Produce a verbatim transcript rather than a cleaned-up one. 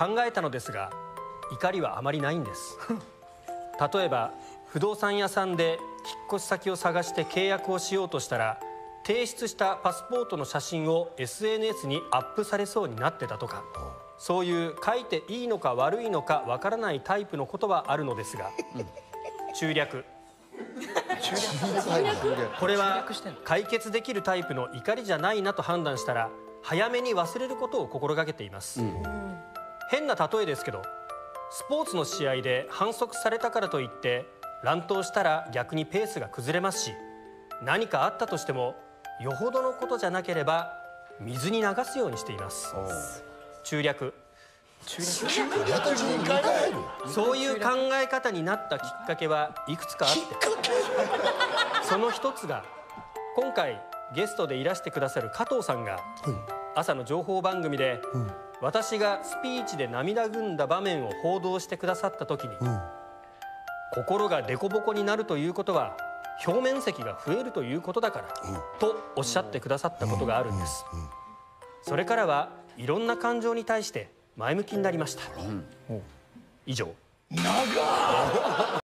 考えたのですが、怒りはあまりないんです。例えば不動産屋さんで引っ越し先を探して契約をしようとしたら、提出したパスポートの写真を エスエヌエス にアップされそうになってたとか、そういう書いていいのか悪いのかわからないタイプのことはあるのですが、うん、中略これは解決できるタイプの怒りじゃないなと判断したら、早めに忘れることを心がけています。うん、変な例えですけど、スポーツの試合で反則されたからといって乱闘したら逆にペースが崩れますし、何かあったとしてもよほどのことじゃなければ水に流すようにしています。中略。そういう考え方になったきっかけはいくつかあって、その一つが今回ゲストでいらしてくださる加藤さんが朝の情報番組で私がスピーチで涙ぐんだ場面を報道してくださった時に、心がデコボコになるということは表面積が増えるということだからとおっしゃってくださったことがあるんです。それからはいろんな感情に対して前向きになりました。以上。長っ